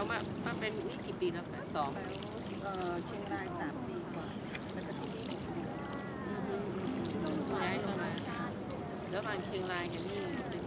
เขามาเป็นนี่กี่ปีแล้วคะ2 เชียงราย3 ปีกว่าแล้วก็ที่นี่6 ปีย้ายมาแล้วบางเชียงรายกันนี่เป็น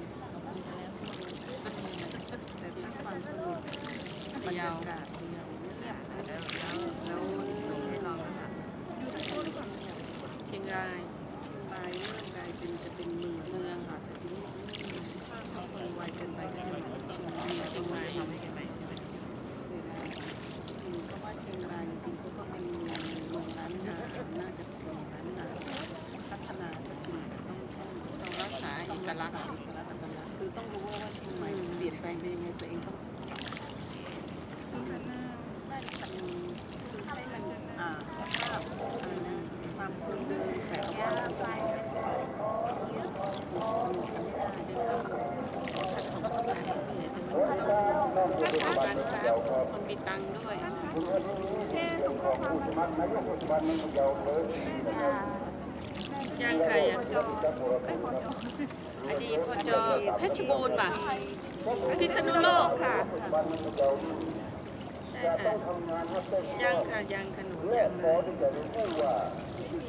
แต่เป็นความสนุกบรรยากาศเดียวเงียบแล้วหนูให้ลองนะคะอยู่ทั้งต้นก่อนเชียงรายเรื่องกลายเป็นจะเป็นเมืองค่ะแต่ทีนี้ถ้าเขาคนไวเกินไปก็จะเหมือนเชียงรายทำให้กันไปใช่ไหมเสียดายจริงเพราะว่าเชียงรายจริงเขาก็เป็นเมืองร้านนาน่าจะเป็นร้านนาพัฒนาก็จริงแต่ต้องรักษาเอกลักษณ์คือต้องรู้ว่าเชียงใหม่เปลี่ยนแปลงไปยังไงตัวเองต้องคือให้มันภาพความคงเดิมแต่ว่าใส่ไปการค้าคนมีตังค์ด้วยย่างใครอ่ะอดีตพจเพชรบูรณ์ป่ะพิษณุโลกค่ะใช่ค่ะย่างค่ะย่างขนมย่างเลยไม่มี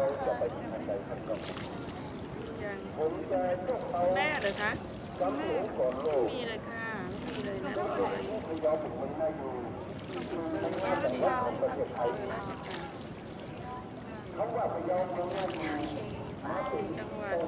ย่างแม่เหรอคะมีเลยค่ะไม่มีเลยนะจังหวัด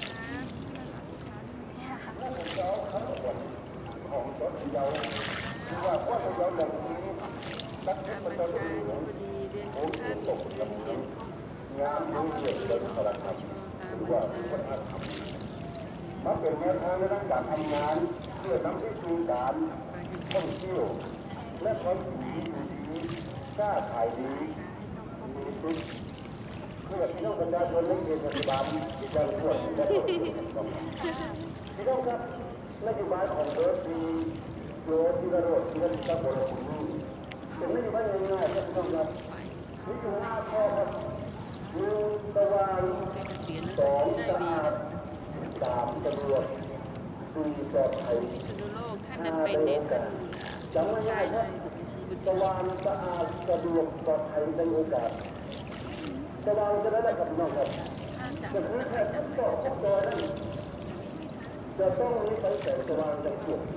มาเป็นแนวทางในการทำงานเพื่อนำไปสู่การท่องเที่ยวและความดีกล้าขายดีมีสุขเพื่อพี่น้องประชาชนและเทศบาลยังควรและพี่น้องครับนโยบายของเบิร์ดมีโยที่ระโดดที่ระดับบริสุทธิ์เป็นนโยบายง่ายๆครับพี่น้องครับนี่คือ5 ข้อครับ1ตะวัน2สะอาด3สะดวก4ปลอดภัย5ได้โอกาสจำไว้ง่ายครับตะวันสะอาดสะดวกปลอดภัยได้โอกาสตะวันจะได้กับพี่น้องครับจะคือแค่ชั้นต่อชั้นต่อนั้นจะต้องมีไฟแสงสว่างจากพวก